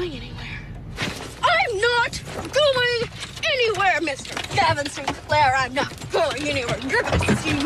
going anywhere. I'm not going anywhere, Mr. Gavin Sinclair. I'm not going anywhere. You're gonna see